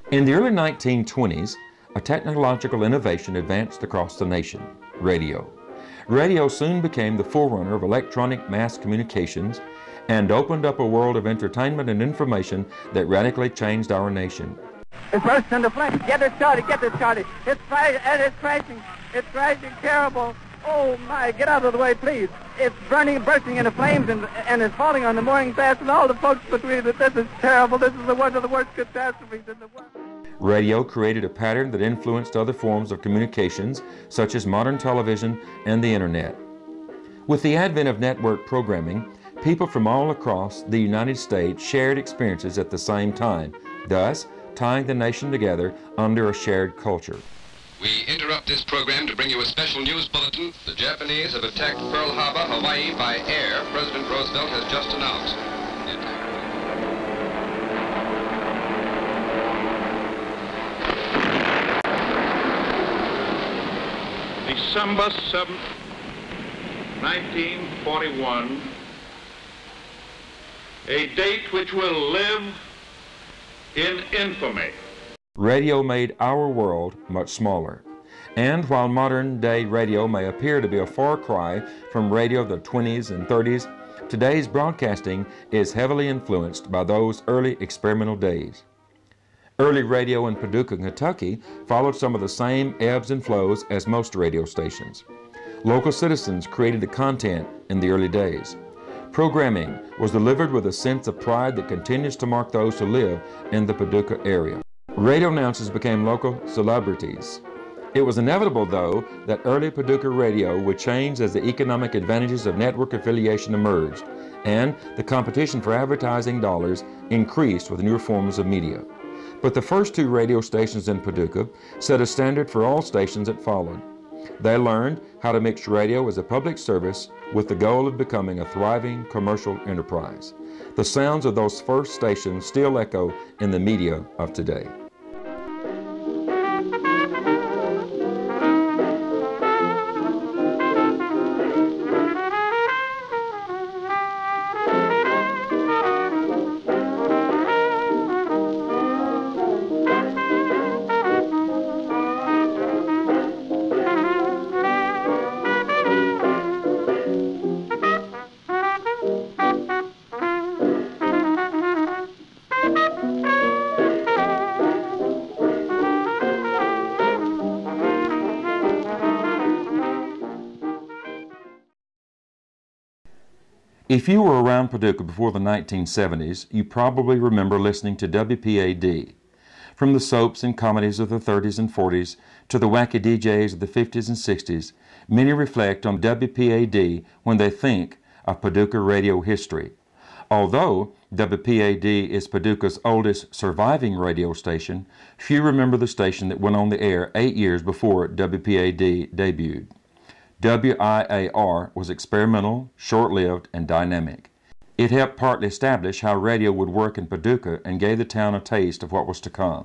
In the early 1920s, a technological innovation advanced across the nation: radio. Radio soon became the forerunner of electronic mass communications and opened up a world of entertainment and information that radically changed our nation. It's bursting into flames. Get it started, get it started. It's crashing. It's crashing terrible. Oh my, get out of the way, please. It's burning, bursting into flames and it's falling on the mooring mast and all the folks between it. This is terrible. This is one of the worst catastrophes in the world. Radio created a pattern that influenced other forms of communications, such as modern television and the internet. With the advent of network programming, people from all across the United States shared experiences at the same time, thus tying the nation together under a shared culture. We interrupt this program to bring you a special news bulletin. The Japanese have attacked Pearl Harbor, Hawaii by air, President Roosevelt has just announced. December 7th, 1941, a date which will live in infamy. Radio made our world much smaller. And while modern-day radio may appear to be a far cry from radio of the 20s and 30s, today's broadcasting is heavily influenced by those early experimental days. Early radio in Paducah, Kentucky followed some of the same ebbs and flows as most radio stations. Local citizens created the content in the early days. Programming was delivered with a sense of pride that continues to mark those who live in the Paducah area. Radio announcers became local celebrities. It was inevitable, though, that early Paducah radio would change as the economic advantages of network affiliation emerged, and the competition for advertising dollars increased with newer forms of media. But the first two radio stations in Paducah set a standard for all stations that followed. They learned how to mix radio as a public service with the goal of becoming a thriving commercial enterprise. The sounds of those first stations still echo in the media of today. If you were around Paducah before the 1970s, you probably remember listening to WPAD. From the soaps and comedies of the 30s and 40s to the wacky DJs of the 50s and 60s, many reflect on WPAD when they think of Paducah radio history. Although WPAD is Paducah's oldest surviving radio station, few remember the station that went on the air 8 years before WPAD debuted. WIAR was experimental, short-lived, and dynamic. It helped partly establish how radio would work in Paducah and gave the town a taste of what was to come.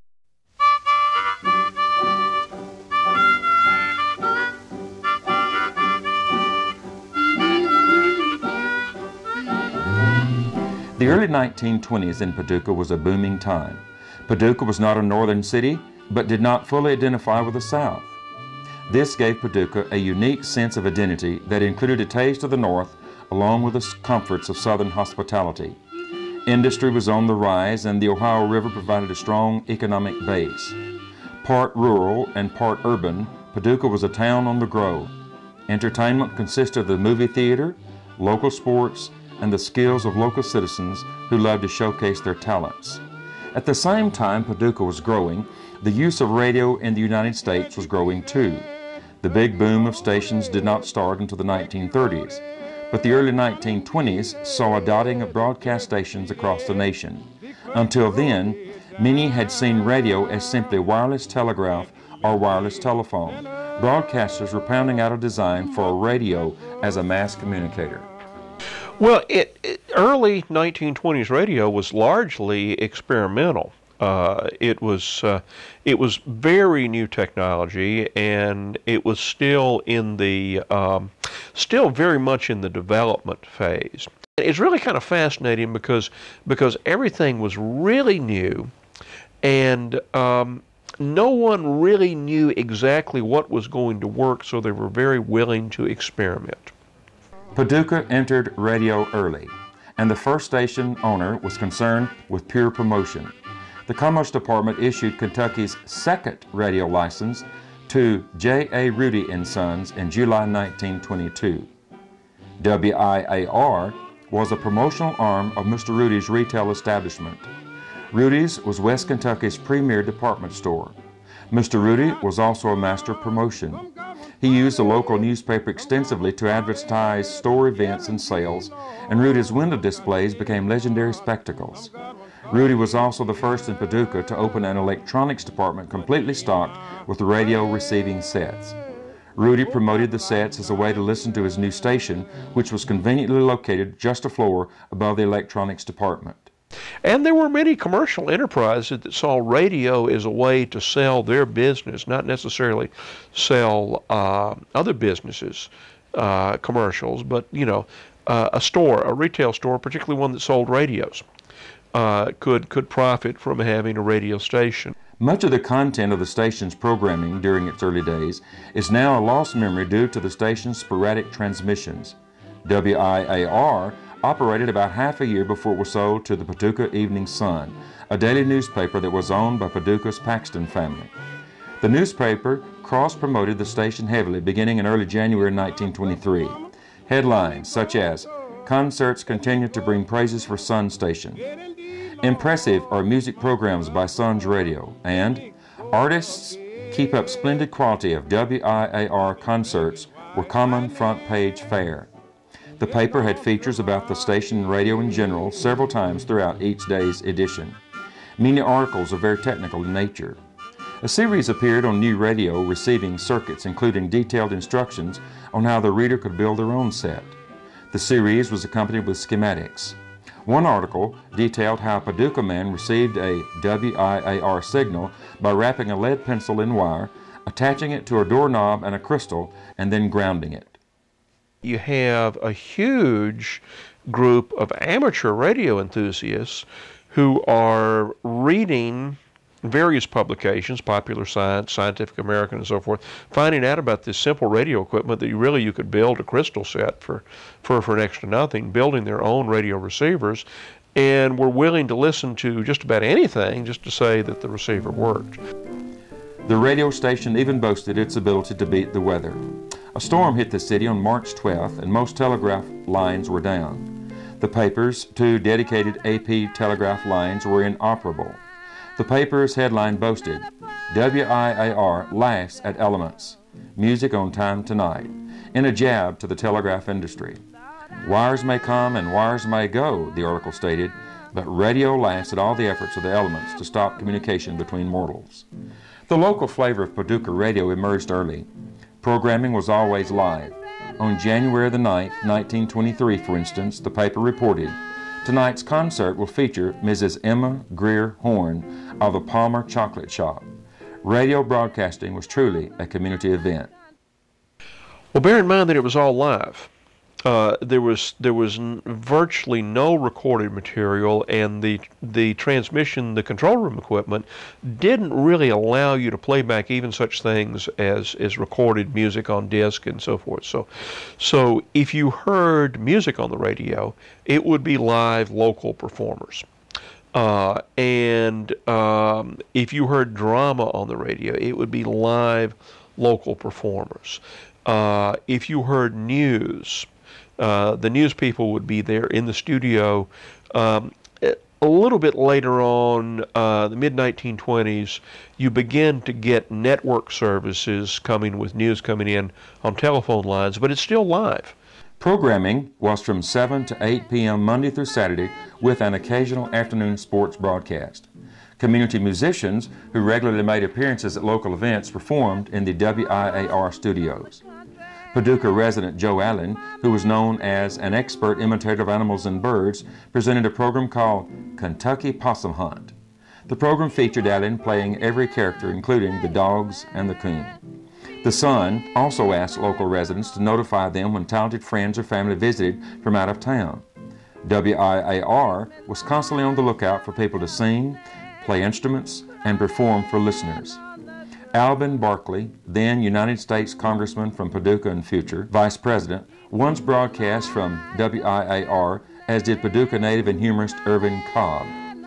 The early 1920s in Paducah was a booming time. Paducah was not a northern city, but did not fully identify with the South. This gave Paducah a unique sense of identity that included a taste of the North along with the comforts of Southern hospitality. Industry was on the rise and the Ohio River provided a strong economic base. Part rural and part urban, Paducah was a town on the grow. Entertainment consisted of the movie theater, local sports, and the skills of local citizens who loved to showcase their talents. At the same time Paducah was growing, the use of radio in the United States was growing too. The big boom of stations did not start until the 1930s, but the early 1920s saw a dotting of broadcast stations across the nation. Until then, many had seen radio as simply wireless telegraph or wireless telephone. Broadcasters were pounding out a design for a radio as a mass communicator. Well, early 1920s radio was largely experimental. It was very new technology, and it was still in the still very much in the development phase. It's really kind of fascinating because everything was really new, And no one really knew exactly what was going to work, so they were very willing to experiment. Paducah entered radio early, and the first station owner was concerned with pure promotion. The Commerce Department issued Kentucky's second radio license to J.A. Rudy & Sons in July 1922. WIAR was a promotional arm of Mr. Rudy's retail establishment. Rudy's was West Kentucky's premier department store. Mr. Rudy was also a master of promotion. He used the local newspaper extensively to advertise store events and sales, and Rudy's window displays became legendary spectacles. Rudy was also the first in Paducah to open an electronics department completely stocked with radio receiving sets. Rudy promoted the sets as a way to listen to his new station, which was conveniently located just a floor above the electronics department. And there were many commercial enterprises that saw radio as a way to sell their business, not necessarily sell other businesses commercials, but, you know, a store, a retail store, particularly one that sold radios, could profit from having a radio station. Much of the content of the station's programming during its early days is now a lost memory due to the station's sporadic transmissions. WIAR operated about half a year before it was sold to the Paducah Evening Sun, a daily newspaper that was owned by Paducah's Paxton family. The newspaper cross-promoted the station heavily beginning in early January 1923. Headlines such as, "Concerts continue to bring praises for Sun Station," "Impressive are music programs by Sun's Radio," and "Artists keep up splendid quality of WIAR concerts were common front page fare." The paper had features about the station and radio in general several times throughout each day's edition. Many articles are very technical in nature. A series appeared on new radio receiving circuits, including detailed instructions on how the reader could build their own set. The series was accompanied with schematics. One article detailed how a Paducah man received a WIAR signal by wrapping a lead pencil in wire, attaching it to a doorknob and a crystal, and then grounding it. You have a huge group of amateur radio enthusiasts who are reading various publications, Popular Science, Scientific American, and so forth, finding out about this simple radio equipment that you could build a crystal set for next to nothing, building their own radio receivers, and were willing to listen to just about anything just to say that the receiver worked. The radio station even boasted its ability to beat the weather. A storm hit the city on March 12th, and most telegraph lines were down. The paper's two dedicated AP telegraph lines were inoperable. The paper's headline boasted, "WIAR laughs at elements. Music on time tonight," in a jab to the telegraph industry. "Wires may come and wires may go," the article stated, "but radio laughs at all the efforts of the elements to stop communication between mortals." The local flavor of Paducah radio emerged early. Programming was always live. On January the 9th, 1923, for instance, the paper reported, "Tonight's concert will feature Mrs. Emma Greer Horn of the Palmer Chocolate Shop." Radio broadcasting was truly a community event. Well, bear in mind that it was all live. There was virtually no recorded material, and the transmission, the control room equipment, didn't really allow you to play back even such things as recorded music on disc and so forth. So if you heard music on the radio, it would be live local performers. And if you heard drama on the radio, it would be live local performers. If you heard news, the news people would be there in the studio. A little bit later on, the mid-1920s, you begin to get network services coming with news coming in on telephone lines, but it's still live. Programming was from 7 to 8 p.m. Monday through Saturday with an occasional afternoon sports broadcast. Community musicians who regularly made appearances at local events performed in the WIAR studios. Paducah resident Joe Allen, who was known as an expert imitator of animals and birds, presented a program called Kentucky Possum Hunt. The program featured Allen playing every character, including the dogs and the coon. The Sun also asked local residents to notify them when talented friends or family visited from out of town. WIAR was constantly on the lookout for people to sing, play instruments, and perform for listeners. Alvin Barkley, then United States Congressman from Paducah and future Vice President, once broadcast from WIAR, as did Paducah native and humorist Irvin Cobb.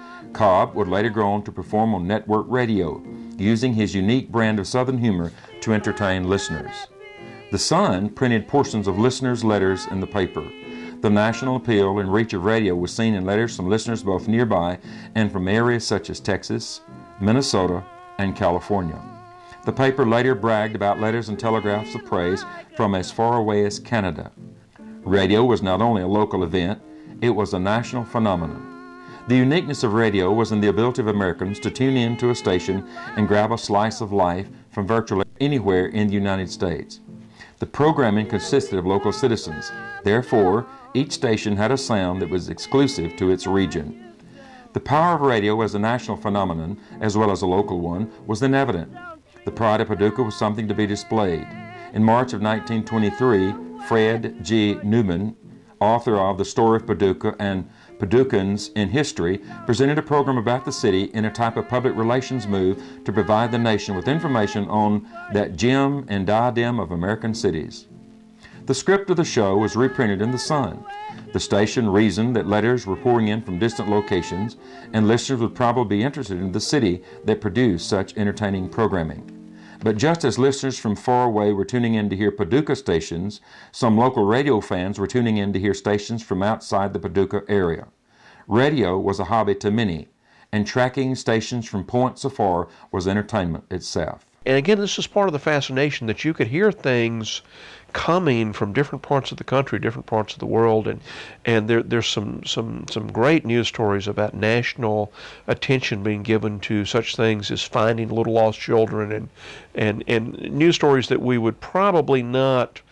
Cobb would later go on to perform on network radio, using his unique brand of Southern humor to entertain listeners. The Sun printed portions of listeners' letters in the paper. The national appeal and reach of radio was seen in letters from listeners both nearby and from areas such as Texas, Minnesota, and California. The paper later bragged about letters and telegraphs of praise from as far away as Canada. Radio was not only a local event, it was a national phenomenon. The uniqueness of radio was in the ability of Americans to tune in to a station and grab a slice of life from virtually anywhere in the United States. The programming consisted of local citizens. Therefore, each station had a sound that was exclusive to its region. The power of radio as a national phenomenon, as well as a local one, was then evident. The pride of Paducah was something to be displayed. In March of 1923, Fred G. Newman, author of The Story of Paducah and Paducans in History, presented a program about the city in a type of public relations move to provide the nation with information on that gem and diadem of American cities. The script of the show was reprinted in the Sun. The station reasoned that letters were pouring in from distant locations, and listeners would probably be interested in the city that produced such entertaining programming. But just as listeners from far away were tuning in to hear Paducah stations, some local radio fans were tuning in to hear stations from outside the Paducah area. Radio was a hobby to many, and tracking stations from points afar was entertainment itself. And again, this is part of the fascination that you could hear things coming from different parts of the country, different parts of the world, and there's some great news stories about national attention being given to such things as finding little lost children, and news stories that we would probably not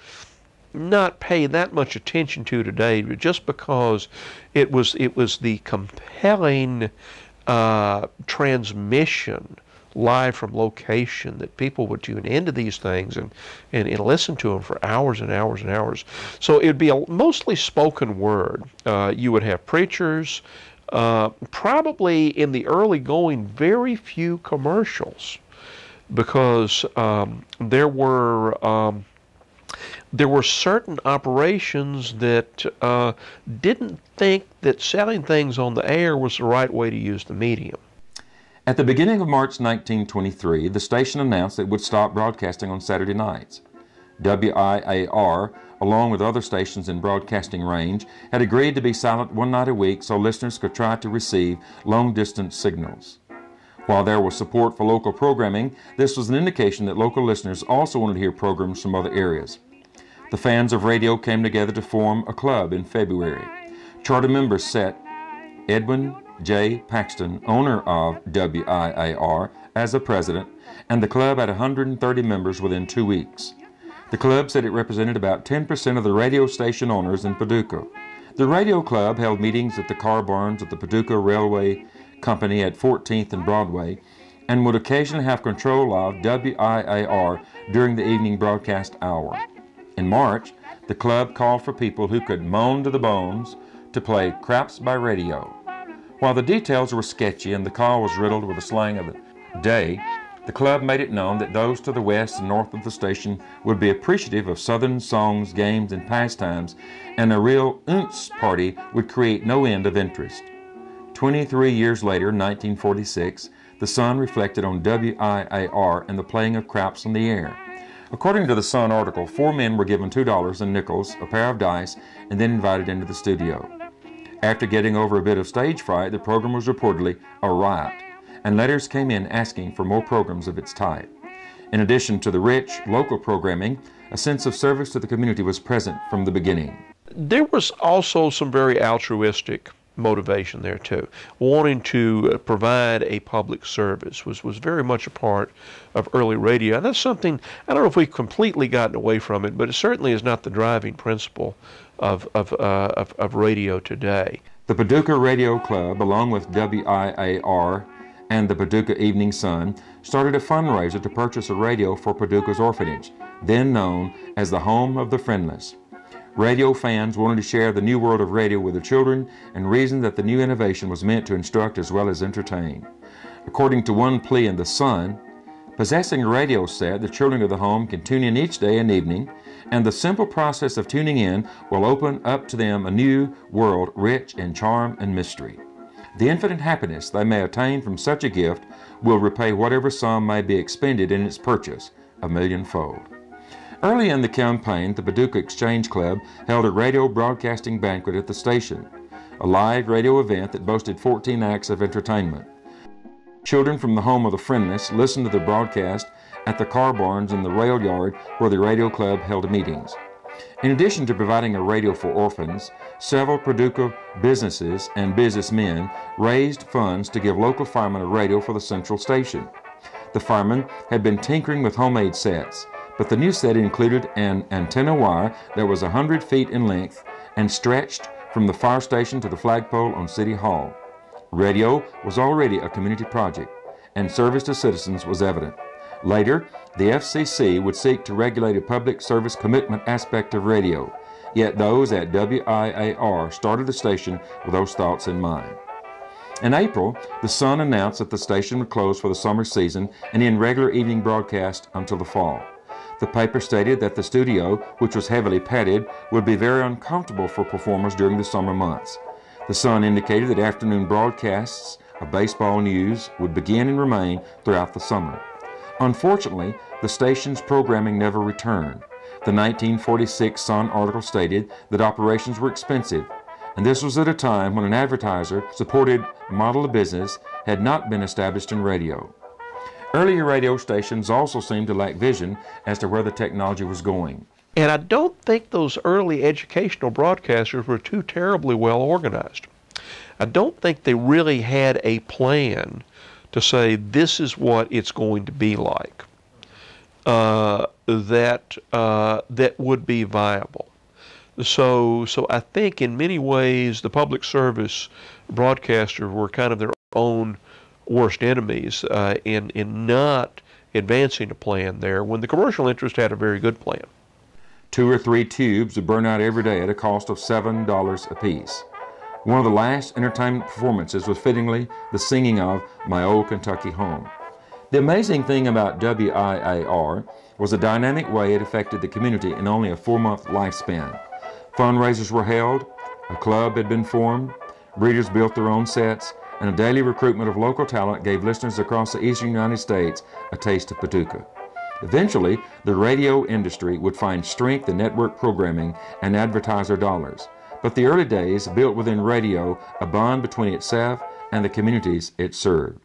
pay that much attention to today, just because it was the compelling transmission live from location that people would tune into these things and listen to them for hours and hours and hours. So it would be a mostly spoken word. You would have preachers, probably in the early going, very few commercials, because there were certain operations that didn't think that selling things on the air was the right way to use the medium. At the beginning of March 1923, the station announced it would stop broadcasting on Saturday nights. WIAR, along with other stations in broadcasting range, had agreed to be silent one night a week so listeners could try to receive long-distance signals. While there was support for local programming, this was an indication that local listeners also wanted to hear programs from other areas. The fans of radio came together to form a club in February. Charter members set Edwin J. Paxton, owner of WIAR, as the president, and the club had 130 members within 2 weeks. The club said it represented about 10% of the radio station owners in Paducah. The radio club held meetings at the car barns of the Paducah Railway Company at 14th and Broadway, and would occasionally have control of WIAR during the evening broadcast hour. In March, the club called for people who could moan to the bones to play craps by radio. While the details were sketchy and the call was riddled with the slang of the day, the club made it known that those to the west and north of the station would be appreciative of Southern songs, games, and pastimes, and a real oonce party would create no end of interest. 23 years later, 1946, the Sun reflected on WIAR and the playing of craps on the air. According to the Sun article, 4 men were given $2 in nickels, a pair of dice, and then invited into the studio. After getting over a bit of stage fright, the program was reportedly a riot, and letters came in asking for more programs of its type. In addition to the rich local programming, a sense of service to the community was present from the beginning. There was also some very altruistic motivation there too. Wanting to provide a public service was very much a part of early radio. And that's something, I don't know if we've completely gotten away from it, but it certainly is not the driving principle of radio today. The Paducah Radio Club, along with WIAR and the Paducah Evening Sun, started a fundraiser to purchase a radio for Paducah's orphanage, then known as the Home of the Friendless. Radio fans wanted to share the new world of radio with their children and reasoned that the new innovation was meant to instruct as well as entertain. According to one plea in The Sun, possessing a radio set, the children of the home can tune in each day and evening, and the simple process of tuning in will open up to them a new world rich in charm and mystery. The infinite happiness they may attain from such a gift will repay whatever sum may be expended in its purchase, a millionfold. Early in the campaign, the Paducah Exchange Club held a radio broadcasting banquet at the station, a live radio event that boasted 14 acts of entertainment. Children from the home of the friendless listened to the broadcast at the car barns in the rail yard where the radio club held meetings. In addition to providing a radio for orphans, several Paducah businesses and businessmen raised funds to give local firemen a radio for the central station. The firemen had been tinkering with homemade sets, but the new set included an antenna wire that was 100 feet in length and stretched from the fire station to the flagpole on City Hall. Radio was already a community project, and service to citizens was evident. Later, the FCC would seek to regulate a public service commitment aspect of radio, yet those at WIAR started the station with those thoughts in mind. In April, the Sun announced that the station would close for the summer season and end regular evening broadcast until the fall. The paper stated that the studio, which was heavily padded, would be very uncomfortable for performers during the summer months. The Sun indicated that afternoon broadcasts of baseball news would begin and remain throughout the summer. Unfortunately, the station's programming never returned. The 1946 Sun article stated that operations were expensive, and this was at a time when an advertiser-supported model of business had not been established in radio. Earlier radio stations also seemed to lack vision as to where the technology was going. And I don't think those early educational broadcasters were too terribly well organized. I don't think they really had a plan to say this is what it's going to be like, that would be viable. So I think in many ways the public service broadcasters were kind of their own worst enemies in not advancing a plan there when the commercial interest had a very good plan. 2 or 3 tubes would burn out every day at a cost of $7 apiece. One of the last entertainment performances was fittingly the singing of My Old Kentucky Home. The amazing thing about WIAR was the dynamic way it affected the community in only a 4-month lifespan. Fundraisers were held, a club had been formed, breeders built their own sets, and a daily recruitment of local talent gave listeners across the eastern United States a taste of Paducah. Eventually, the radio industry would find strength in network programming and advertiser dollars. But the early days built within radio a bond between itself and the communities it served.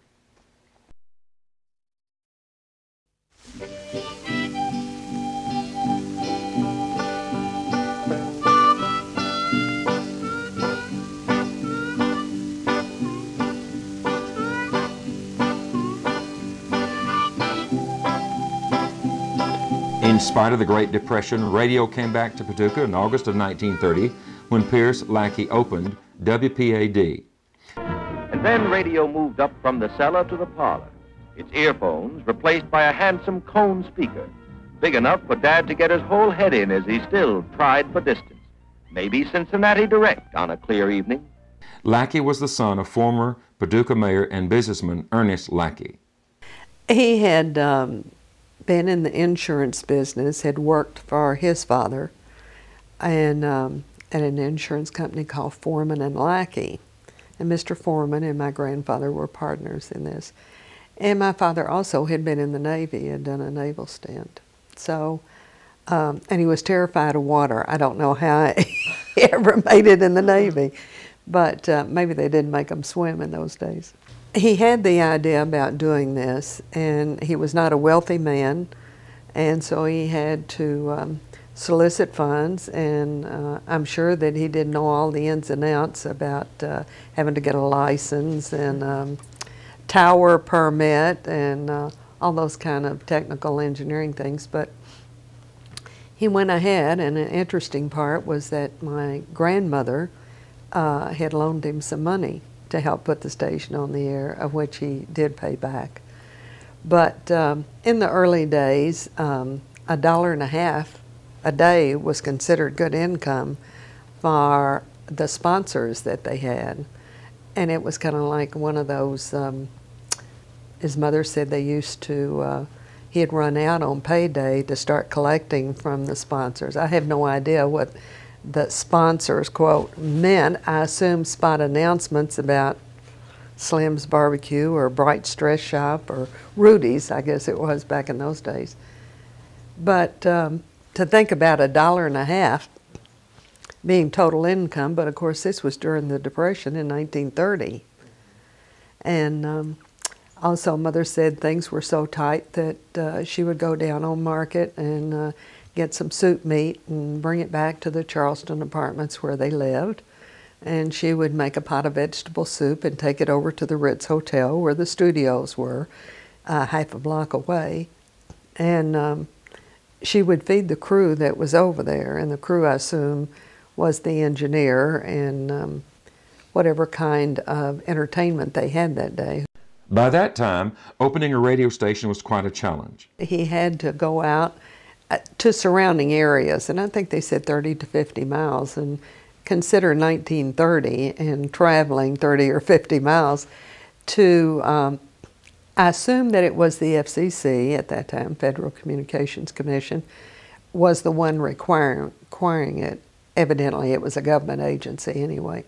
In spite of the Great Depression, radio came back to Paducah in August of 1930 when Pierce Lackey opened WPAD. And then radio moved up from the cellar to the parlor, its earphones replaced by a handsome cone speaker, big enough for Dad to get his whole head in as he still tried for distance. Maybe Cincinnati Direct on a clear evening. Lackey was the son of former Paducah mayor and businessman Ernest Lackey. He had been in the insurance business, had worked for his father and at an insurance company called Foreman and Lackey. And Mr. Foreman and my grandfather were partners in this. And my father also had been in the Navy, had done a naval stint. So, and he was terrified of water. I don't know how he ever made it in the Navy, but maybe they didn't make him swim in those days. He had the idea about doing this, and he was not a wealthy man, and so he had to solicit funds, and I'm sure that he didn't know all the ins and outs about having to get a license and tower permit and all those kind of technical engineering things, but he went ahead, and an interesting part was that my grandmother had loaned him some money to help put the station on the air, of which he did pay back. But in the early days, $1.50 a day was considered good income for the sponsors that they had. And it was kind of like one of those his mother said they used to, he had run out on payday to start collecting from the sponsors. I have no idea what the sponsors, quote, meant. I assume spot announcements about Slim's Barbecue or Bright's Dress Shop or Rudy's, I guess it was back in those days. But to think about $1.50 being total income, but of course this was during the Depression in 1930. And also Mother said things were so tight that she would go down on Market and get some soup meat and bring it back to the Charleston apartments where they lived. And she would make a pot of vegetable soup and take it over to the Ritz Hotel where the studios were, half a block away. And she would feed the crew that was over there, and the crew, I assume, was the engineer and whatever kind of entertainment they had that day. By that time, opening a radio station was quite a challenge. He had to go out to surrounding areas, and I think they said 30 to 50 miles, and consider 1930 and traveling 30 or 50 miles to, I assume that it was the FCC at that time, Federal Communications Commission, was the one requiring it. Evidently it was a government agency anyway.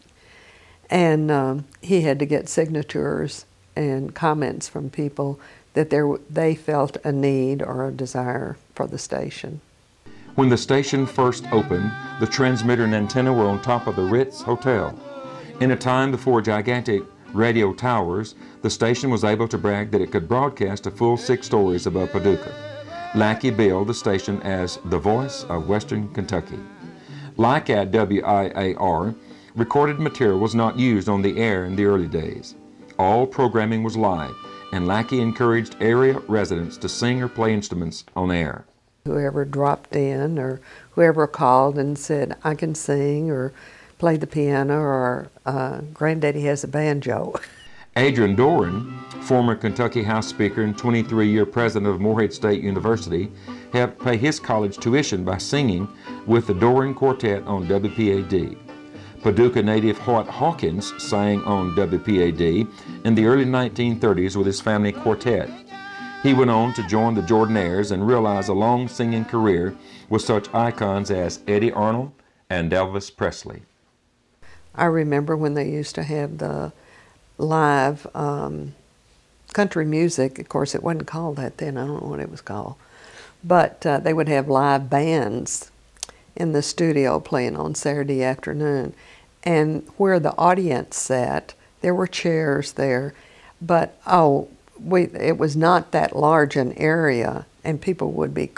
And he had to get signatures and comments from people that they felt a need or a desire for the station. When the station first opened, the transmitter and antenna were on top of the Ritz Hotel. In a time before gigantic radio towers, the station was able to brag that it could broadcast a full 6 stories above Paducah. Lackey billed the station as the voice of Western Kentucky. Like at WIAR, recorded material was not used on the air in the early days. All programming was live, and Lackey encouraged area residents to sing or play instruments on air. Whoever dropped in or whoever called and said, I can sing or play the piano or Granddaddy has a banjo. Adrian Doran, former Kentucky House Speaker and 23-year president of Morehead State University, helped pay his college tuition by singing with the Doran Quartet on WPAD. Paducah native Hoyt Hawkins sang on WPAD in the early 1930s with his family quartet. He went on to join the Jordanaires and realize a long singing career with such icons as Eddie Arnold and Elvis Presley. I remember when they used to have the live country music. Of course, it wasn't called that then. I don't know what it was called. But they would have live bands in the studio playing on Saturday afternoon. And where the audience sat, there were chairs there. But, it was not that large an area, and people would be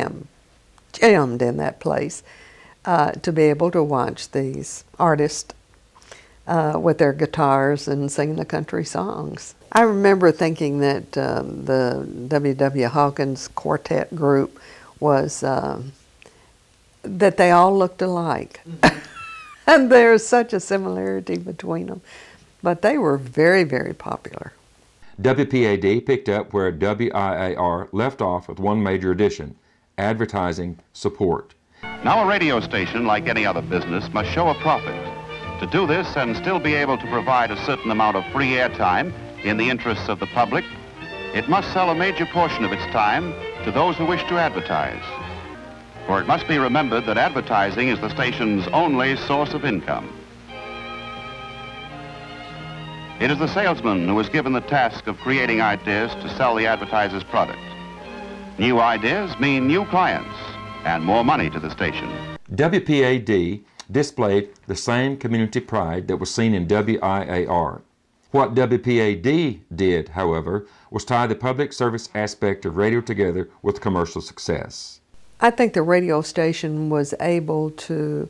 jammed in that place to be able to watch these artists with their guitars and singing the country songs. I remember thinking that the W.W. Hawkins quartet group was, that they all looked alike. Mm-hmm. And there's such a similarity between them. But they were very, very popular. WPAD picked up where WIAR left off with one major addition: advertising support. Now a radio station, like any other business, must show a profit. To do this and still be able to provide a certain amount of free airtime in the interests of the public, it must sell a major portion of its time to those who wish to advertise. For it must be remembered that advertising is the station's only source of income. It is the salesman who is given the task of creating ideas to sell the advertiser's product. New ideas mean new clients and more money to the station. WPAD displayed the same community pride that was seen in WIAR. What WPAD did, however, was tie the public service aspect of radio together with commercial success. I think the radio station was able to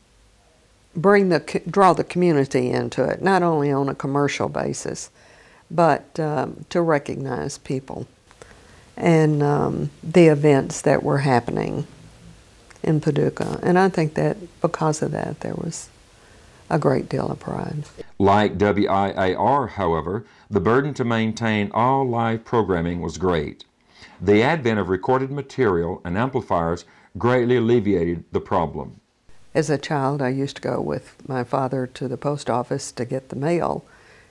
draw the community into it, not only on a commercial basis, but to recognize people and the events that were happening in Paducah. And I think that because of that, there was a great deal of pride. Like WIAR, however, the burden to maintain all live programming was great. The advent of recorded material and amplifiers greatly alleviated the problem. As a child, I used to go with my father to the post office to get the mail,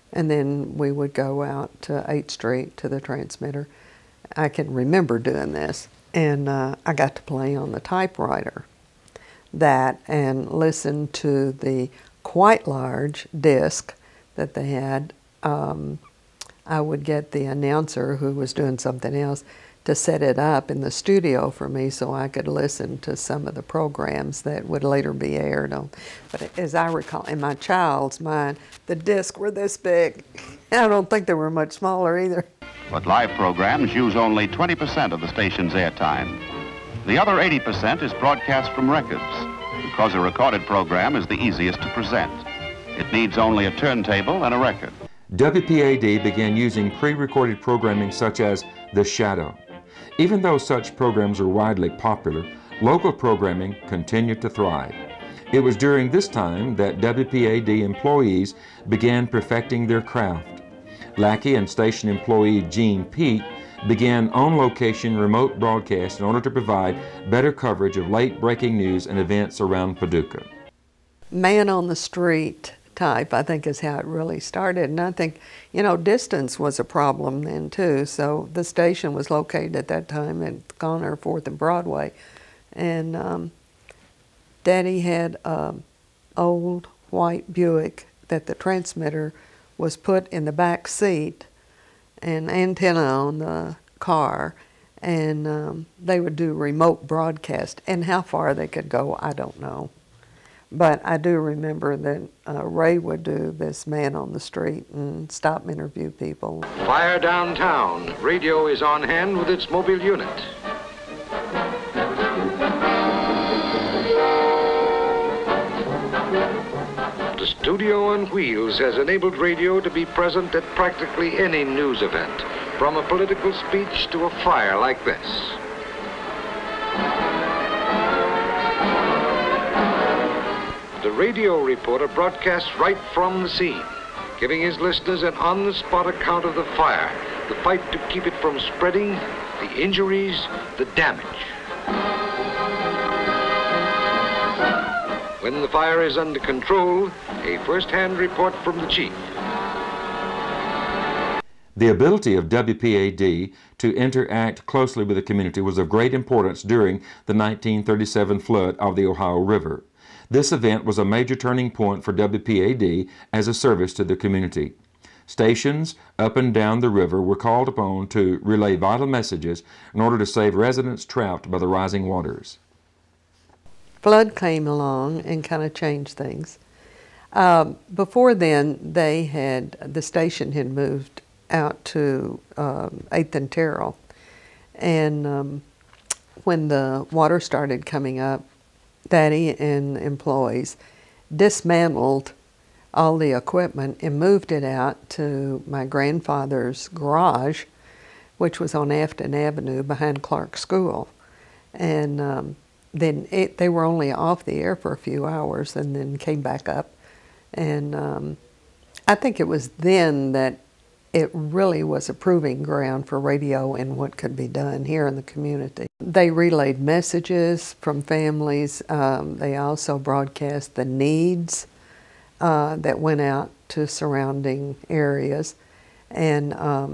And then we would go out to 8th Street to the transmitter. I can remember doing this. And I got to play on the typewriter that and listen to the quite large disc that they had. I would get the announcer who was doing something else to set it up in the studio for me so I could listen to some of the programs that would later be aired on. But as I recall, in my child's mind, the discs were this big. I don't think they were much smaller either. But live programs use only 20% of the station's airtime. The other 80% is broadcast from records, because a recorded program is the easiest to present. It needs only a turntable and a record. WPAD began using pre-recorded programming such as The Shadow. Even though such programs are widely popular, local programming continued to thrive. It was during this time that WPAD employees began perfecting their craft. Lackey and station employee Gene Peet began on-location remote broadcasts in order to provide better coverage of late-breaking news and events around Paducah. Man on the street type, I think, is how it really started. And I think, you know, distance was a problem then too. So the station was located at that time at Conner, 4th and Broadway. And Daddy had an old white Buick that the transmitter was put in the back seat, an antenna on the car, and they would do remote broadcast. And how far they could go, I don't know. But I do remember that Ray would do this man on the street and stop and interview people. Fire downtown. Radio is on hand with its mobile unit. The studio on wheels has enabled radio to be present at practically any news event, from a political speech to a fire like this. The radio reporter broadcasts right from the scene, giving his listeners an on-the-spot account of the fire, the fight to keep it from spreading, the injuries, the damage. When the fire is under control, a first-hand report from the chief. The ability of WPAD to interact closely with the community was of great importance during the 1937 flood of the Ohio River. This event was a major turning point for WPAD as a service to the community. Stations up and down the river were called upon to relay vital messages in order to save residents trapped by the rising waters. Flood came along and kind of changed things. Before then, the station had moved out to 8th and Terrell. And when the water started coming up, Daddy and employees dismantled all the equipment and moved it out to my grandfather's garage, which was on Afton Avenue behind Clark School. And then they were only off the air for a few hours and then came back up. And I think it was then that it really was a proving ground for radio and what could be done here in the community. They relayed messages from families. They also broadcast the needs that went out to surrounding areas. And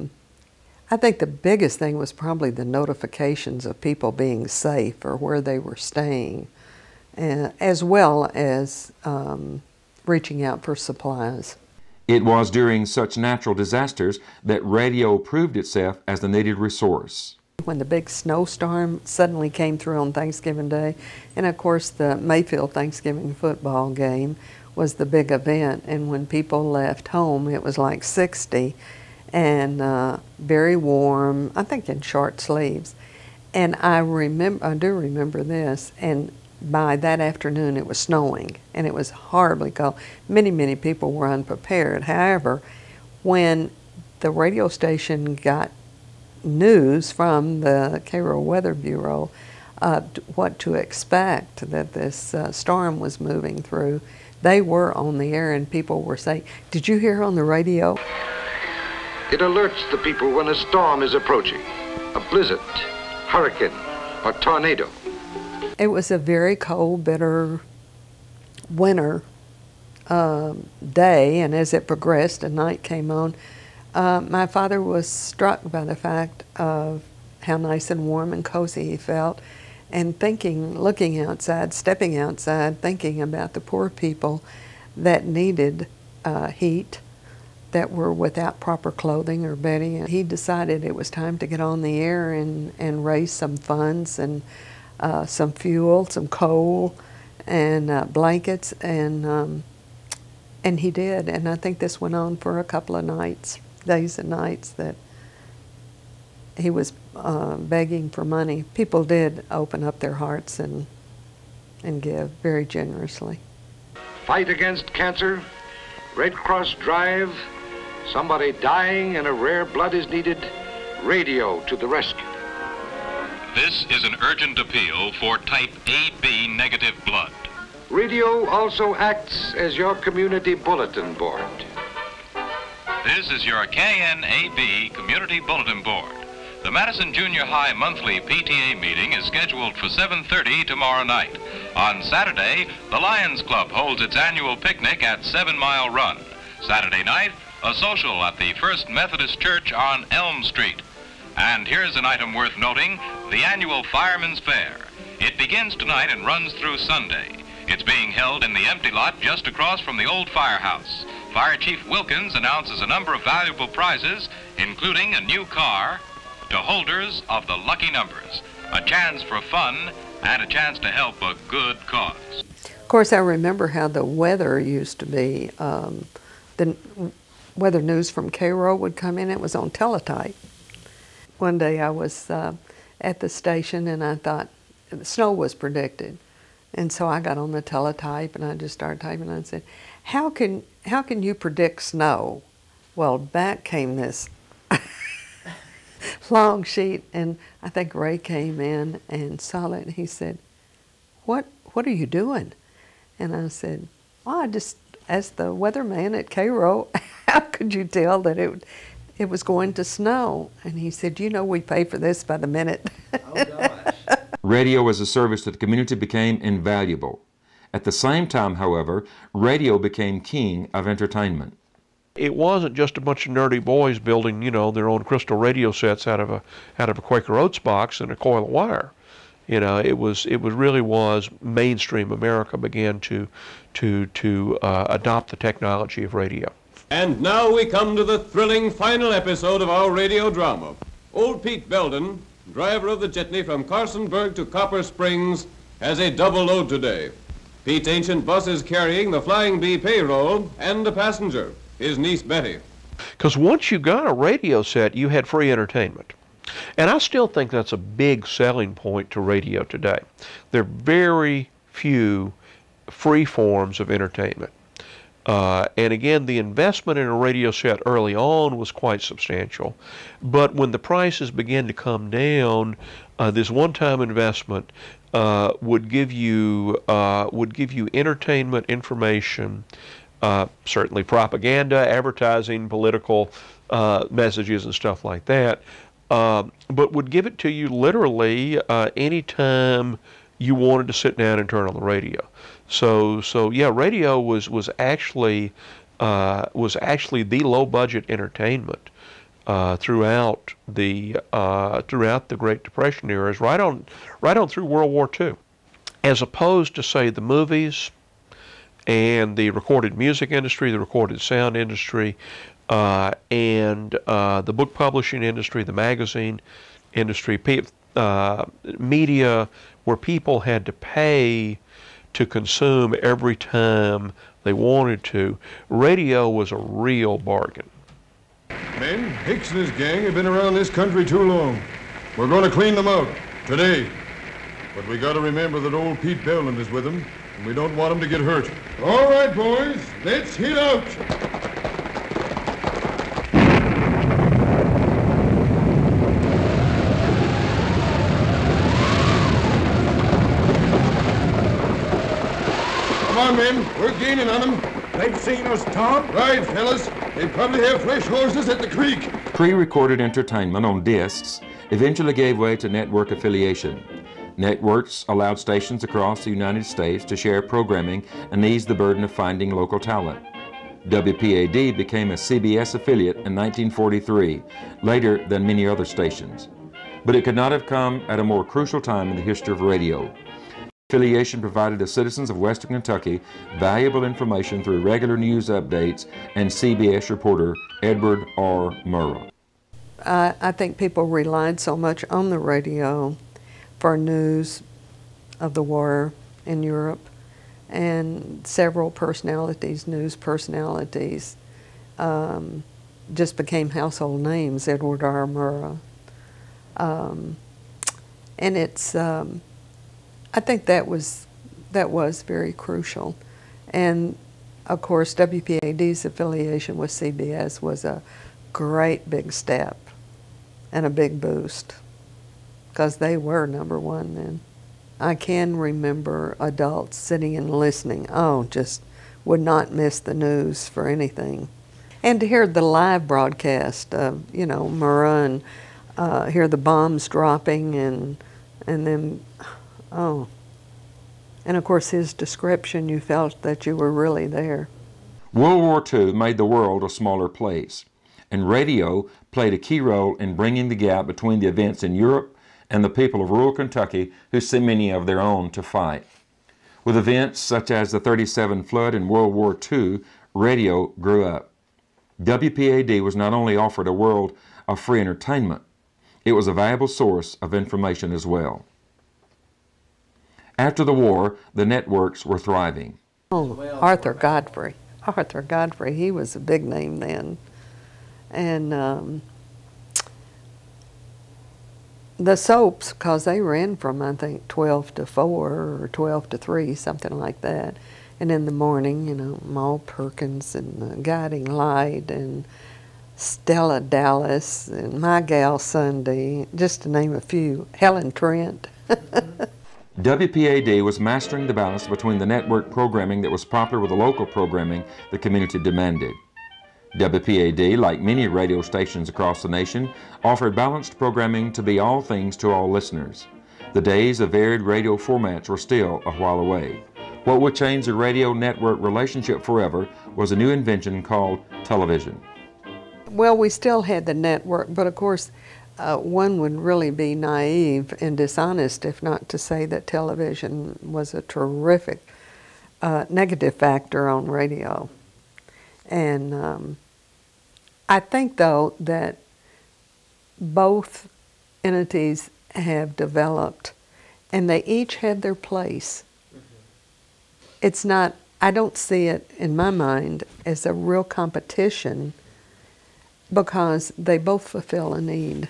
I think the biggest thing was probably the notifications of people being safe or where they were staying, as well as reaching out for supplies. It was during such natural disasters that radio proved itself as the needed resource. When the big snowstorm suddenly came through on Thanksgiving Day, and of course the Mayfield Thanksgiving football game was the big event, and when people left home it was like 60 and very warm, I think in short sleeves. And I do remember this, and by that afternoon it was snowing and it was horribly cold. Many people were unprepared. However, when the radio station got news from the Cairo Weather Bureau what to expect, that this storm was moving through, they were on the air and people were saying, "Did you hear on the radio?" It alerts the people when a storm is approaching, a blizzard, hurricane, or tornado. It was a very cold, bitter winter day, and as it progressed and night came on, my father was struck by the fact of how nice and warm and cozy he felt, and thinking, looking outside, stepping outside, thinking about the poor people that needed heat, that were without proper clothing or bedding. And he decided it was time to get on the air and raise some funds and some fuel, some coal, and blankets, and he did. And I think this went on for a couple of nights, days and nights, that he was begging for money. People did open up their hearts and give very generously. Fight against cancer, Red Cross drive, somebody dying and a rare blood is needed, radio to the rescue. This is an urgent appeal for type AB negative blood. Radio also acts as your community bulletin board. This is your KNAB Community Bulletin Board. The Madison Junior High monthly PTA meeting is scheduled for 7:30 tomorrow night. On Saturday, the Lions Club holds its annual picnic at 7 Mile Run. Saturday night, a social at the First Methodist Church on Elm Street. And here's an item worth noting, the annual Fireman's Fair. It begins tonight and runs through Sunday. It's being held in the empty lot just across from the old firehouse. Fire Chief Wilkins announces a number of valuable prizes, including a new car, to holders of the lucky numbers, a chance for fun, and a chance to help a good cause. Of course, I remember how the weather used to be. The weather news from Cairo would come in. It was on teletype. One day I was at the station and I thought snow was predicted. And so I got on the teletype and I just started typing and I said, how can you predict snow? Well, back came this long sheet, and I think Ray came in and saw it, and he said, what are you doing? And I said, well, I just, as the weatherman at Cairo, how could you tell that it was going to snow? And he said, you know, we pay for this by the minute. Oh, gosh. Radio as a service to the community became invaluable. At the same time, however, radio became king of entertainment. It wasn't just a bunch of nerdy boys building, you know, their own crystal radio sets out of a Quaker Oats box and a coil of wire. You know, it really was mainstream America began to adopt the technology of radio. And now we come to the thrilling final episode of our radio drama. Old Pete Belden, driver of the jitney from Carsonburg to Copper Springs, has a double load today. Pete's ancient bus is carrying the Flying Bee payroll and a passenger, his niece Betty. Because once you got a radio set, you had free entertainment. And I still think that's a big selling point to radio today. There are very few free forms of entertainment. And again, the investment in a radio set early on was quite substantial. But when the prices began to come down, this one-time investment would give you entertainment, information, certainly propaganda, advertising, political messages and stuff like that, but would give it to you literally anytime you wanted to sit down and turn on the radio. So yeah, radio was actually the low budget entertainment throughout the Great Depression eras, right on through World War II, as opposed to, say, the movies and the recorded music industry, the recorded sound industry, and the book publishing industry, the magazine industry, media where people had to pay to consume every time they wanted to. Radio was a real bargain. Men, Hicks and his gang have been around this country too long. We're going to clean them out, today. But we got to remember that old Pete Belden is with them, and we don't want him to get hurt. All right, boys, let's hit out. Come on, men, we're gaining on them. They've seen us, Tom. Right, fellas. They probably have fresh horses at the creek. Pre-recorded entertainment on discs eventually gave way to network affiliation. Networks allowed stations across the United States to share programming and ease the burden of finding local talent. WPAD became a CBS affiliate in 1943, later than many other stations. But it could not have come at a more crucial time in the history of radio. Affiliation provided the citizens of Western Kentucky valuable information through regular news updates and CBS reporter Edward R. Murrah. I think people relied so much on the radio for news of the war in Europe, and several personalities, news personalities, just became household names, Edward R. Murrah. And it's, I think that was very crucial. And of course, WPAD's affiliation with CBS was a great big step and a big boost, because they were #1 then. I can remember adults sitting and listening. Oh, just would not miss the news for anything. And to hear the live broadcast of, you know, Murrah, and hear the bombs dropping, and then, oh. And of course his description, you felt that you were really there. World War II made the world a smaller place, and radio played a key role in bringing the gap between the events in Europe and the people of rural Kentucky who sent many of their own to fight. With events such as the 37 flood and World War II, radio grew up. WPAD was not only offered a world of free entertainment, it was a valuable source of information as well. After the war, the networks were thriving. Oh, Arthur Godfrey. Arthur Godfrey, he was a big name then. And the soaps, because they ran from, I think, 12 to 4 or 12 to 3, something like that. And in the morning, you know, Maul Perkins and Guiding Light and Stella Dallas and My Gal Sunday, just to name a few. Helen Trent. WPAD was mastering the balance between the network programming that was popular with the local programming the community demanded. WPAD, like many radio stations across the nation, offered balanced programming to be all things to all listeners. The days of varied radio formats were still a while away. What would change the radio network relationship forever was a new invention called television. Well, we still had the network, but of course, one would really be naive and dishonest if not to say that television was a terrific negative factor on radio. And I think, though, that both entities have developed, and they each have their place. It's not, I don't see it, in my mind, as a real competition, because they both fulfill a need.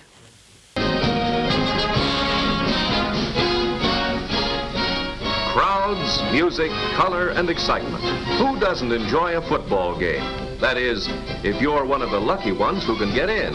Crowds, music, color, and excitement. Who doesn't enjoy a football game? That is, if you're one of the lucky ones who can get in.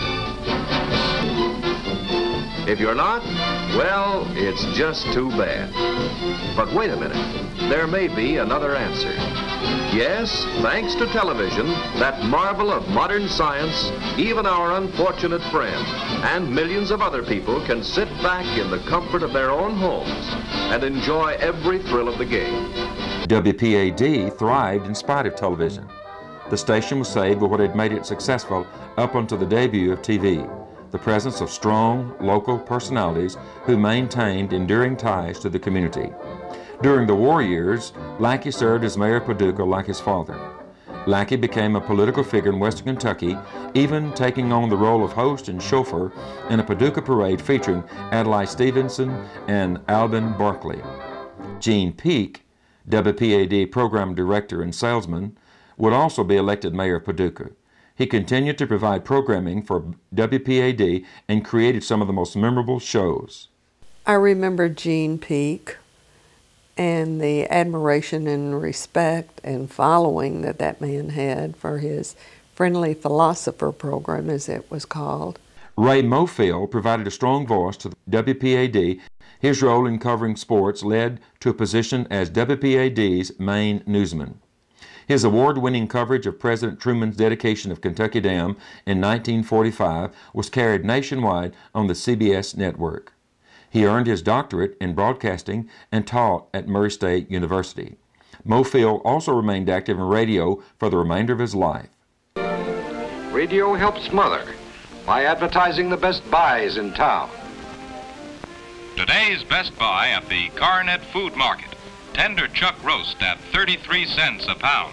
If you're not, well, it's just too bad. But wait a minute. There may be another answer. Yes, thanks to television, that marvel of modern science, even our unfortunate friend and millions of other people can sit back in the comfort of their own homes and enjoy every thrill of the game. WPAD thrived in spite of television. The station was saved by what had made it successful up until the debut of TV, the presence of strong local personalities who maintained enduring ties to the community. During the war years, Lackey served as mayor of Paducah like his father. Lackey became a political figure in Western Kentucky, even taking on the role of host and chauffeur in a Paducah parade featuring Adlai Stevenson and Alban Barkley. Gene Peake, WPAD program director and salesman, would also be elected mayor of Paducah. He continued to provide programming for WPAD and created some of the most memorable shows. I remember Gene Peake and the admiration and respect and following that that man had for his Friendly Philosopher program, as it was called. Ray Mofield provided a strong voice to WPAD. His role in covering sports led to a position as WPAD's main newsman. His award-winning coverage of President Truman's dedication of Kentucky Dam in 1945 was carried nationwide on the CBS network. He earned his doctorate in broadcasting and taught at Murray State University. Mofield also remained active in radio for the remainder of his life. Radio helps Mother by advertising the best buys in town. Today's Best Buy at the Carnet Food Market. Tender chuck roast at 33 cents a pound.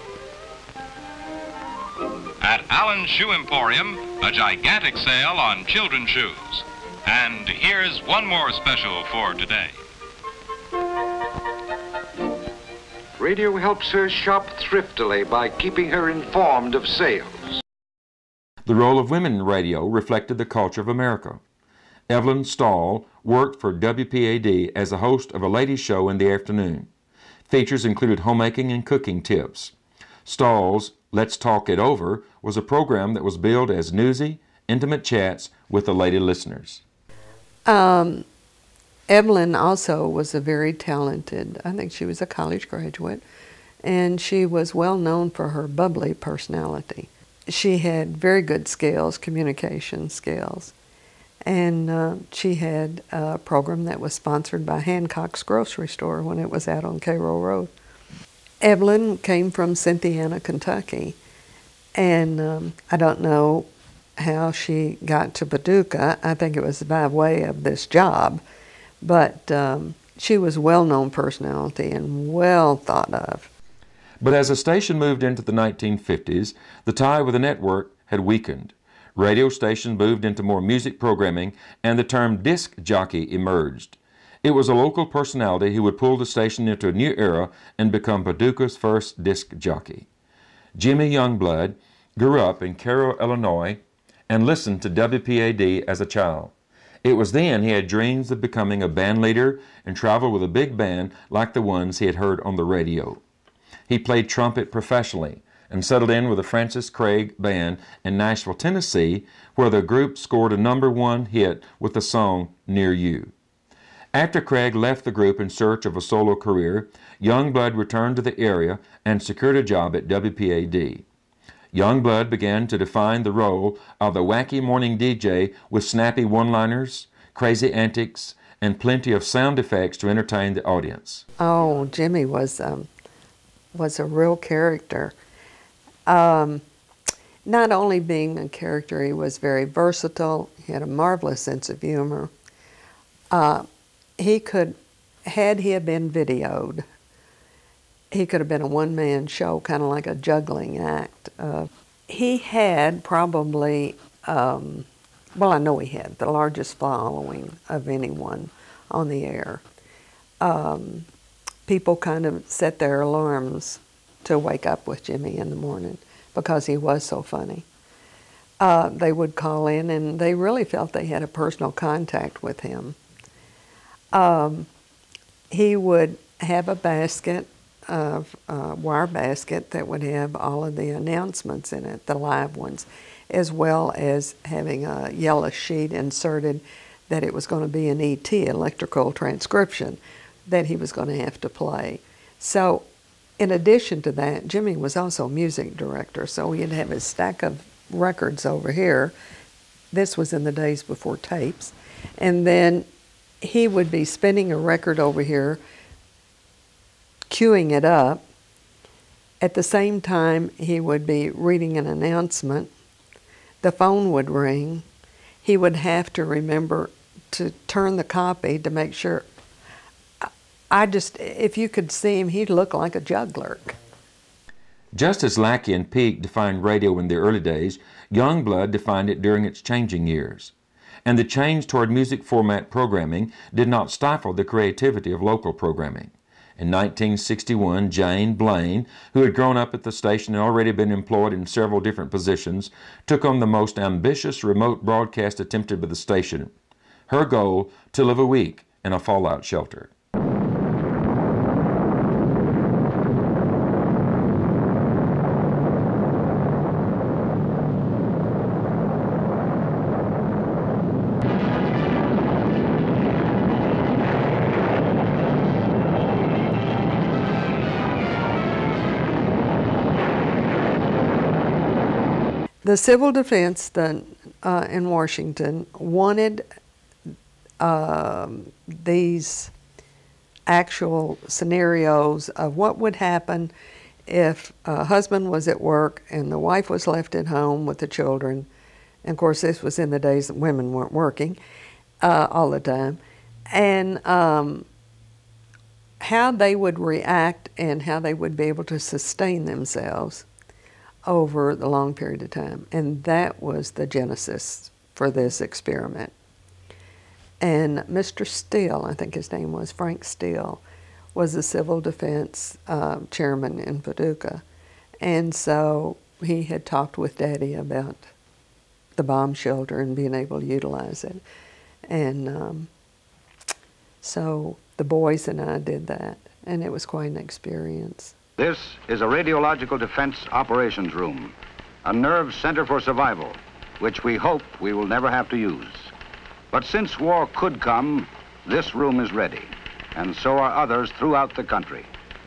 At Allen's Shoe Emporium, a gigantic sale on children's shoes. And here's one more special for today. Radio helps her shop thriftily by keeping her informed of sales. The role of women in radio reflected the culture of America. Evelyn Stahl worked for WPAD as a host of a ladies' show in the afternoon. Features included homemaking and cooking tips. Stahl's Let's Talk It Over was a program that was billed as newsy, intimate chats with the lady listeners. Evelyn also was a very talented, I think she was a college graduate, and she was well known for her bubbly personality. She had very good skills, communication skills, and she had a program that was sponsored by Hancock's Grocery Store when it was out on Cairo Road. Evelyn came from Cynthiana, Kentucky, and I don't know how she got to Paducah. I think it was by way of this job. But she was a well-known personality and well thought of. But as the station moved into the 1950s, the tie with the network had weakened. Radio stations moved into more music programming, and the term disc jockey emerged. It was a local personality who would pull the station into a new era and become Paducah's first disc jockey. Jimmy Youngblood grew up in Cairo, Illinois, and listened to WPAD as a child. It was then he had dreams of becoming a band leader and travel with a big band like the ones he had heard on the radio. He played trumpet professionally and settled in with the Francis Craig Band in Nashville, Tennessee, where the group scored a #1 hit with the song Near You. After Craig left the group in search of a solo career, Youngblood returned to the area and secured a job at WPAD. Youngblood began to define the role of the wacky morning DJ with snappy one-liners, crazy antics, and plenty of sound effects to entertain the audience. Oh, Jimmy was a real character. Not only being a character, he was very versatile. He had a marvelous sense of humor. He could, had he been videoed, he could have been a one-man show, kind of like a juggling act. He had probably, well, I know he had the largest following of anyone on the air. People kind of set their alarms to wake up with Jimmy in the morning because he was so funny. They would call in and they really felt they had a personal contact with him. He would have a basket, wire basket that would have all of the announcements in it, the live ones, as well as having a yellow sheet inserted that it was going to be an ET, electrical transcription, that he was going to have to play. So in addition to that, Jimmy was also music director, so he'd have his stack of records over here. This was in the days before tapes. And then he would be spinning a record over here, queuing it up. At the same time, he would be reading an announcement. The phone would ring. He would have to remember to turn the copy to make sure. If you could see him, he'd look like a juggler. Just as Lackey and Peake defined radio in the early days, Youngblood defined it during its changing years. And the change toward music format programming did not stifle the creativity of local programming. In 1961, Jane Blaine, who had grown up at the station and already been employed in several different positions, took on the most ambitious remote broadcast attempted by the station. Her goal, to live a week in a fallout shelter. The civil defense in Washington wanted these actual scenarios of what would happen if a husband was at work and the wife was left at home with the children. And of course, this was in the days that women weren't working all the time. And how they would react and how they would be able to sustain themselves over the long period of time. And that was the genesis for this experiment. And Mr. Steele, I think his name was Frank Steele, was the civil defense chairman in Paducah. And so he had talked with Daddy about the bomb shelter and being able to utilize it. And so the boys and I did that, and it was quite an experience. This is a radiological defense operations room, a nerve center for survival, which we hope we will never have to use. But since war could come, this room is ready, and so are others throughout the country.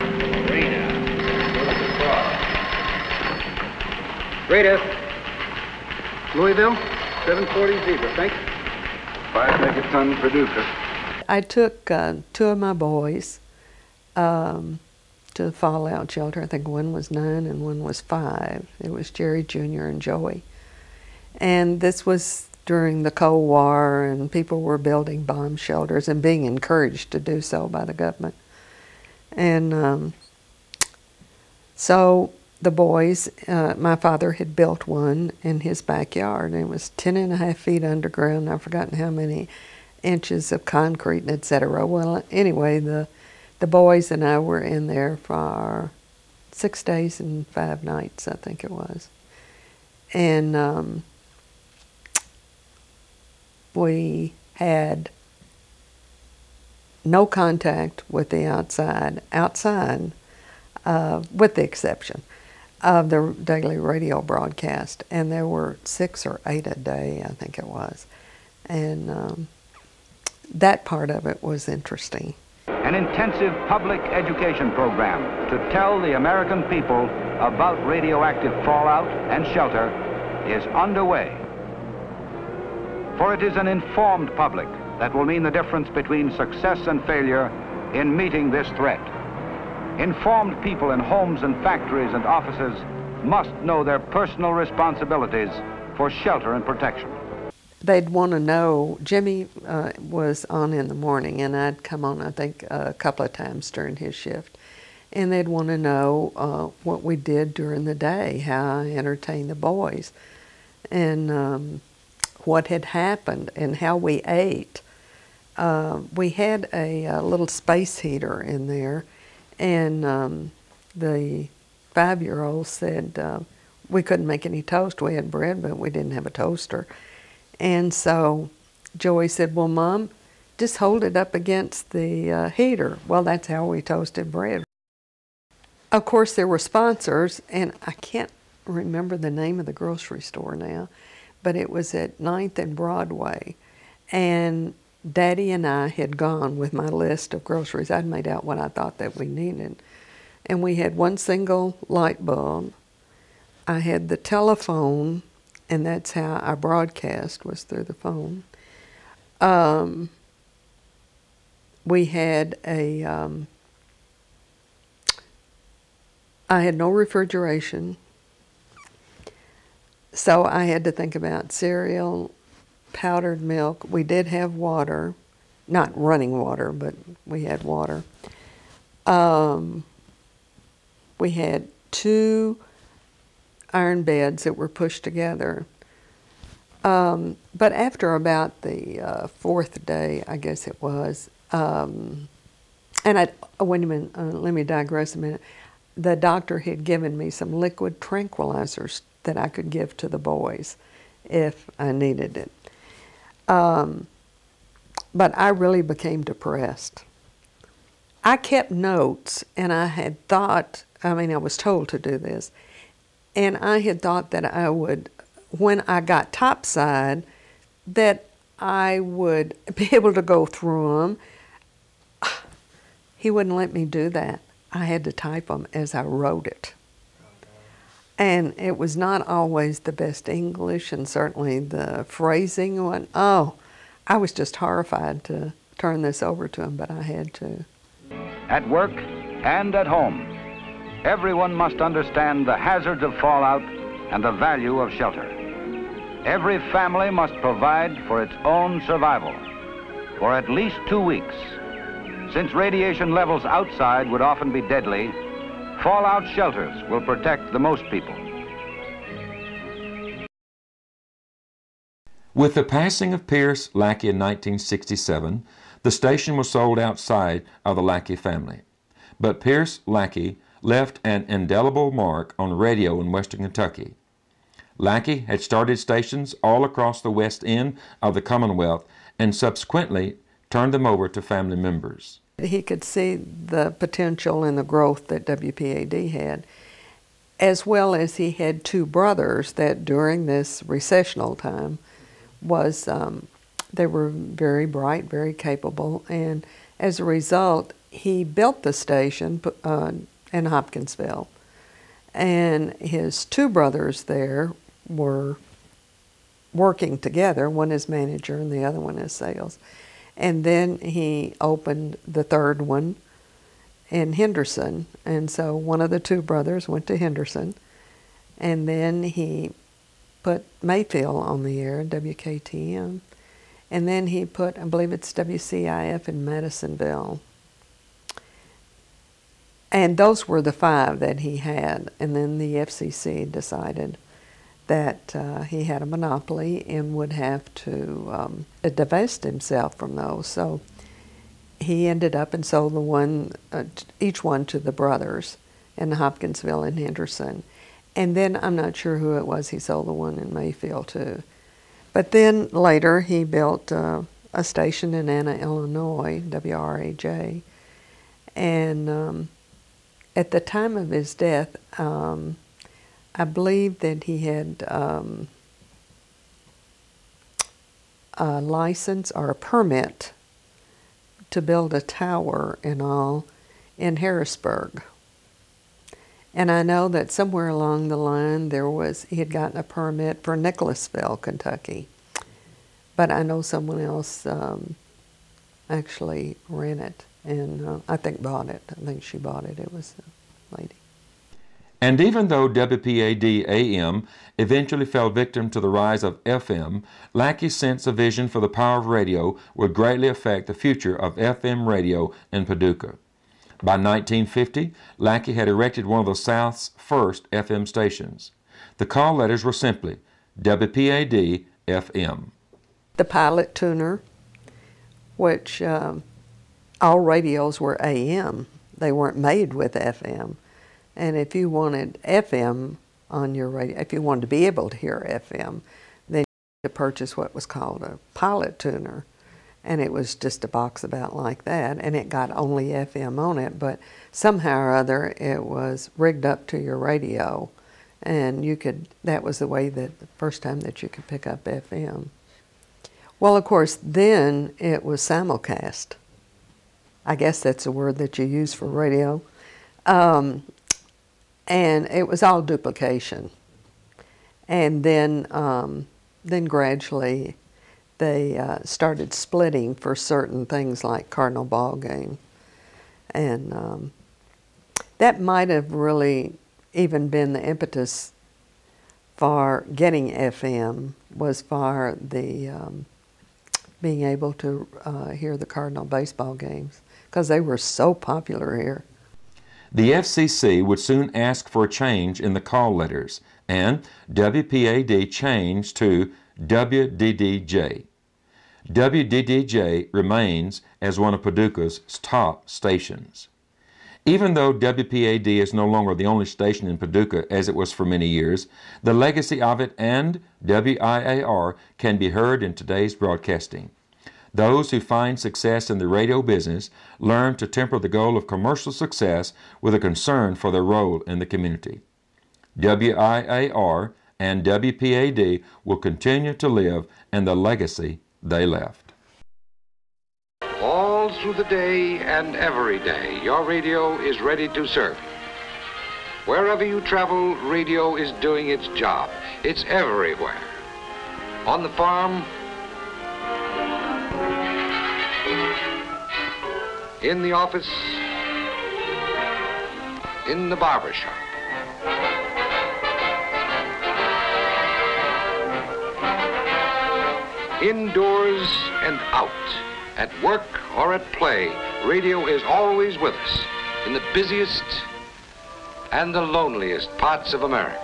Greatest. Louisville, 740 Zebra, thanks. 5 megaton Paducah. I took 2 of my boys to the fallout shelter. I think one was 9 and one was 5. It was Jerry Jr. and Joey. And this was during the Cold War, and people were building bomb shelters and being encouraged to do so by the government. And so the boys, my father had built one in his backyard, and it was 10.5 feet underground. I've forgotten how many inches of concrete, and etc. Well, anyway, the boys and I were in there for 6 days and 5 nights, I think it was. And we had no contact with the outside, with the exception of the daily radio broadcast. And there were 6 or 8 a day, I think it was. And that part of it was interesting. An intensive public education program to tell the American people about radioactive fallout and shelter is underway. For it is an informed public that will mean the difference between success and failure in meeting this threat. Informed people in homes and factories and offices must know their personal responsibilities for shelter and protection. They'd want to know, Jimmy was on in the morning, and I'd come on, I think, a couple of times during his shift. And they'd want to know what we did during the day, how I entertained the boys, and what had happened, and how we ate. We had a little space heater in there, and the 5-year-old said we couldn't make any toast. We had bread, but we didn't have a toaster. And so Joey said, well, Mom, just hold it up against the heater. Well, that's how we toasted bread. Of course, there were sponsors, and I can't remember the name of the grocery store now, but it was at 9th and Broadway. And Daddy and I had gone with my list of groceries. I'd made out what I thought that we needed. And we had 1 single light bulb. I had the telephone, and that's how our broadcast was through the phone. We had I had no refrigeration, so I had to think about cereal, powdered milk. We did have water, not running water, but we had water. We had 2 iron beds that were pushed together. But after about the 4th day, I guess it was, and wait a minute, let me digress a minute. The doctor had given me some liquid tranquilizers that I could give to the boys if I needed it. But I really became depressed. I kept notes, and I had thought, I was told to do this, and I had thought that I would, when I got topside, that I would be able to go through them. He wouldn't let me do that. I had to type them as I wrote it. And it was not always the best English, and certainly the phrasing went, oh, I was just horrified to turn this over to him, but I had to. At work and at home, everyone must understand the hazards of fallout and the value of shelter. Every family must provide for its own survival for at least 2 weeks. Since radiation levels outside would often be deadly, fallout shelters will protect the most people. With the passing of Pierce Lackey in 1967, the station was sold outside of the Lackey family. But Pierce Lackey left an indelible mark on radio in western Kentucky. Lackey had started stations all across the west end of the Commonwealth and subsequently turned them over to family members. He could see the potential and the growth that WPAD had, as well as he had 2 brothers that during this recessional time was, they were very bright, very capable, and as a result, he built the station in Hopkinsville. And his 2 brothers there were working together, one as manager and the other one as sales. And then he opened the 3rd one in Henderson, and so one of the 2 brothers went to Henderson, and then he put Mayfield on the air, WKTM, and then he put, I believe it's WCIF in Madisonville. And those were the 5 that he had, and then the FCC decided that he had a monopoly and would have to divest himself from those. So he ended up and sold the one, each one to the brothers in Hopkinsville and Henderson. And then I'm not sure who it was he sold the one in Mayfield to. But then later he built a station in Anna, Illinois, WRAJ. And at the time of his death, I believe that he had a license or a permit to build a tower and all in Harrisburg. And I know that somewhere along the line he had gotten a permit for Nicholasville, Kentucky. But I know someone else actually ran it and I think bought it. I think she bought it. It was a lady. And even though WPAD AM eventually fell victim to the rise of FM, Lackey's sense of vision for the power of radio would greatly affect the future of FM radio in Paducah. By 1950, Lackey had erected one of the South's first FM stations. The call letters were simply WPAD FM. The pilot tuner, which all radios were AM. They weren't made with FM. And if you wanted FM on your radio, if you wanted to be able to hear FM, then you had to purchase what was called a pilot tuner. And it was just a box about like that, and it got only FM on it, but somehow or other it was rigged up to your radio, and that was the way that the first time that you could pick up FM. Well, of course, then it was simulcast. I guess that's a word that you use for radio. And it was all duplication. And then gradually they started splitting for certain things like Cardinal ball game. And that might have really even been the impetus for getting FM, was for the being able to hear the Cardinal baseball games, because they were so popular here. The FCC would soon ask for a change in the call letters, and WPAD changed to WDDJ. WDDJ remains as one of Paducah's top stations. Even though WPAD is no longer the only station in Paducah as it was for many years, the legacy of it and WIAR can be heard in today's broadcasting. Those who find success in the radio business learn to temper the goal of commercial success with a concern for their role in the community. WIAR and WPAD will continue to live in the legacy they left. All through the day and every day, your radio is ready to serve you. Wherever you travel, radio is doing its job. It's everywhere. On the farm, in the office, in the barber shop. Indoors and out, at work or at play, radio is always with us in the busiest and the loneliest parts of America.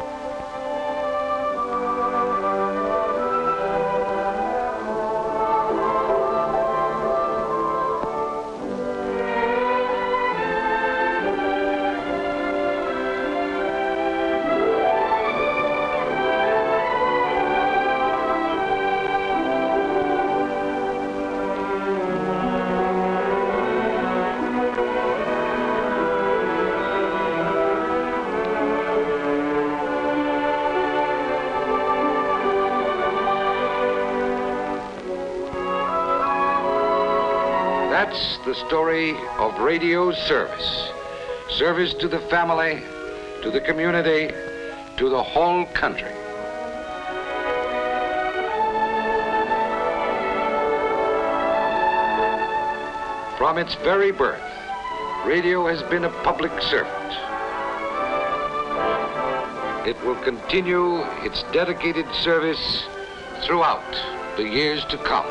That's the story of radio's service. Service to the family, to the community, to the whole country. From its very birth, radio has been a public servant. It will continue its dedicated service throughout the years to come.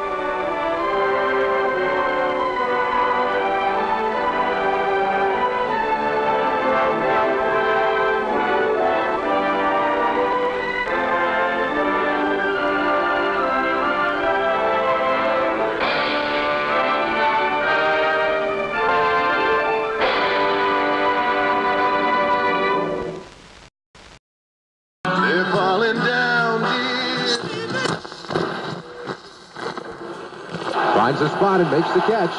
Finds the spot and makes the catch.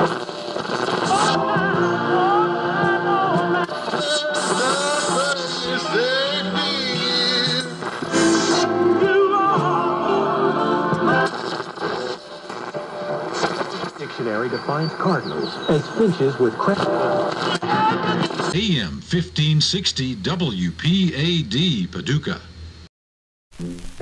Dictionary defines cardinals as finches with AM 1560 WPAD Paducah.